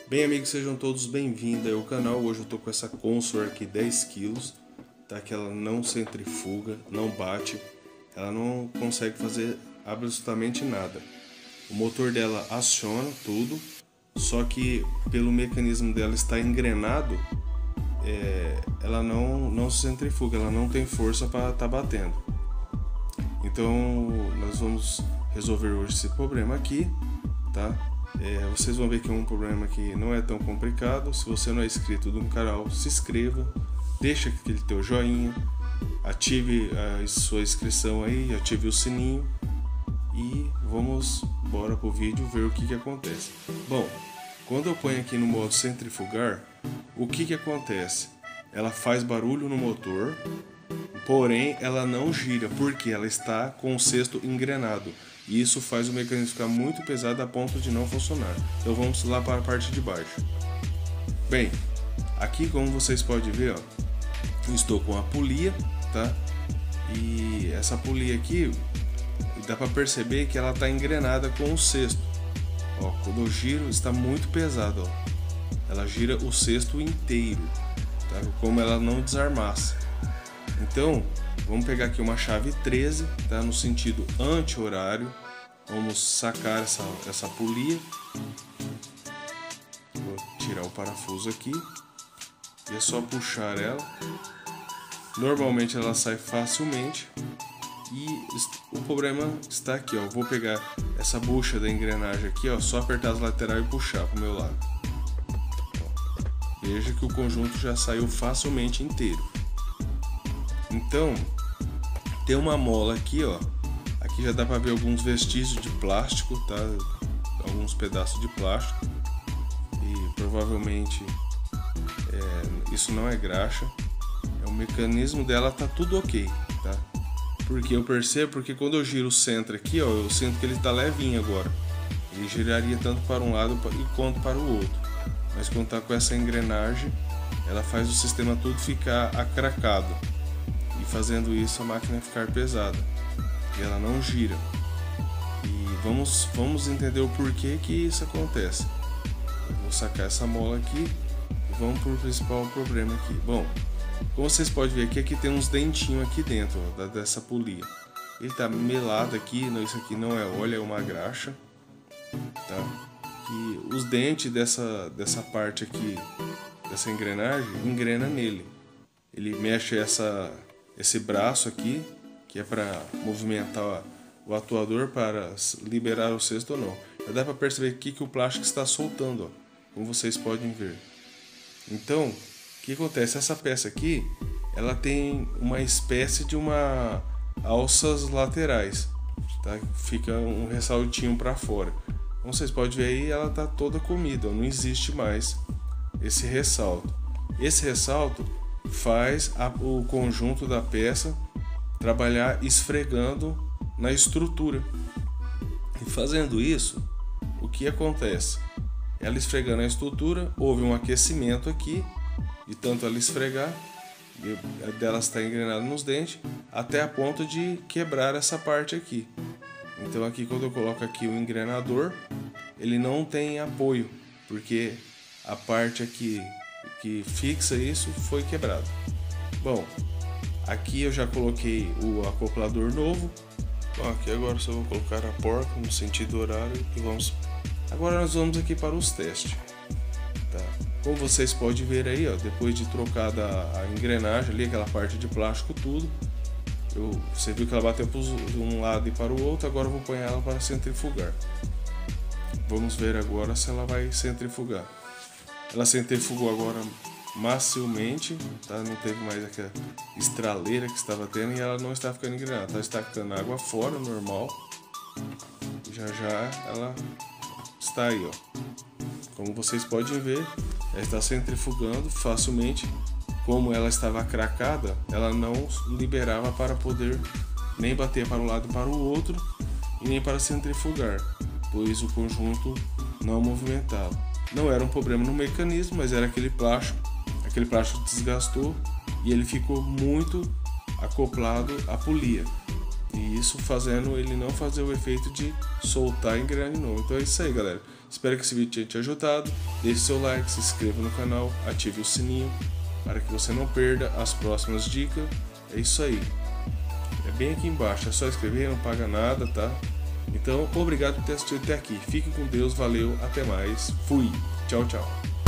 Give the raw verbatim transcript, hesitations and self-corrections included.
Bem, amigos, sejam todos bem-vindos ao canal. Hoje eu tô com essa Consor aqui dez quilos, tá? Que ela não centrifuga, não bate, ela não consegue fazer absolutamente nada. O motor dela aciona tudo, só que pelo mecanismo dela estar engrenado, é, ela não, não se centrifuga, ela não tem força para estar tá batendo. Então nós vamos resolver hoje esse problema aqui, tá? É, vocês vão ver que é um problema que não é tão complicado. Se você não é inscrito no canal, se inscreva, deixa aquele teu joinha, ative a sua inscrição aí, ative o sininho e vamos bora pro vídeo ver o que que acontece. Bom, quando eu ponho aqui no modo centrifugar, o que que acontece? Ela faz barulho no motor, porém ela não gira porque ela está com o cesto engrenado. E isso faz o mecanismo ficar muito pesado a ponto de não funcionar. Então vamos lá para a parte de baixo. Bem, aqui como vocês podem ver, ó, eu estou com a polia, tá? E essa polia aqui, dá para perceber que ela está engrenada com o cesto. Ó, quando eu giro, está muito pesado, ó. Ela gira o cesto inteiro, tá? Como ela não desarmasse. Então, vamos pegar aqui uma chave treze, tá? No sentido anti-horário. Vamos sacar essa, essa polia. Vou tirar o parafuso aqui. E é só puxar ela. Normalmente ela sai facilmente. E o problema está aqui, ó. Vou pegar essa bucha da engrenagem aqui, ó. Só apertar as laterais e puxar para o meu lado. Ó. Veja que o conjunto já saiu facilmente inteiro. Então, tem uma mola aqui, ó. Aqui já dá para ver alguns vestígios de plástico, tá? Alguns pedaços de plástico. E provavelmente é, isso não é graxa. É o mecanismo dela, tá tudo ok, tá? Porque eu percebo, porque quando eu giro o centro aqui, ó, eu sinto que ele tá levinho agora. Ele giraria tanto para um lado quanto para o outro. Mas quando tá com essa engrenagem, ela faz o sistema tudo ficar acracado. E fazendo isso a máquina ficar pesada e ela não gira. E vamos, vamos entender o porquê que isso acontece. Eu vou sacar essa mola aqui e vamos para o principal problema aqui. Bom, como vocês podem ver aqui, aqui tem uns dentinhos aqui dentro, ó, dessa polia. Ele tá melado aqui, não, isso aqui não é óleo, é uma graxa, tá? E os dentes dessa, dessa parte aqui, dessa engrenagem, engrena nele. Ele mexe essa esse braço aqui, que é para movimentar o atuador para liberar o cesto ou não. Já dá para perceber aqui que o plástico está soltando, ó, como vocês podem ver. Então, o que acontece? Essa peça aqui, ela tem uma espécie de uma alças laterais, tá? Fica um ressaltinho para fora. Como vocês podem ver aí, ela está toda comida, ó, não existe mais esse ressalto. Esse ressalto faz a, o conjunto da peça trabalhar esfregando na estrutura. E fazendo isso, o que acontece? Ela esfregando a estrutura, houve um aquecimento aqui, e tanto ela esfregar, e dela está engrenada nos dentes, até a ponto de quebrar essa parte aqui. Então aqui quando eu coloco aqui o engrenador, ele não tem apoio, porque a parte aqui que fixa isso foi quebrado. Bom, aqui eu já coloquei o acoplador novo. Bom, aqui agora só vou colocar a porca no sentido horário e vamos. Agora nós vamos aqui para os testes, tá? Como vocês podem ver aí, ó, depois de trocada a engrenagem ali, aquela parte de plástico tudo, eu, você viu que ela bateu para um lado e para o outro. Agora eu vou pôr ela para centrifugar. Vamos ver agora se ela vai centrifugar. Ela centrifugou agora maciamente, tá? Não teve mais aquela estraleira que estava tendo e ela não está ficando engrenada. Está estacando água fora, normal. Já já ela está aí, ó. Como vocês podem ver, ela está centrifugando facilmente. Como ela estava cracada, ela não liberava para poder nem bater para um lado e para o outro e nem para centrifugar, pois o conjunto não movimentava. Não era um problema no mecanismo, mas era aquele plástico. Aquele plástico desgastou e ele ficou muito acoplado à polia. E isso fazendo ele não fazer o efeito de soltar a engrenagem de novo. Então é isso aí, galera. Espero que esse vídeo tenha te ajudado. Deixe seu like, se inscreva no canal, ative o sininho para que você não perda as próximas dicas. É isso aí. É bem aqui embaixo, é só escrever, não paga nada, tá? Então, obrigado por ter assistido até aqui. Fique com Deus, valeu, até mais. Fui. Tchau, tchau.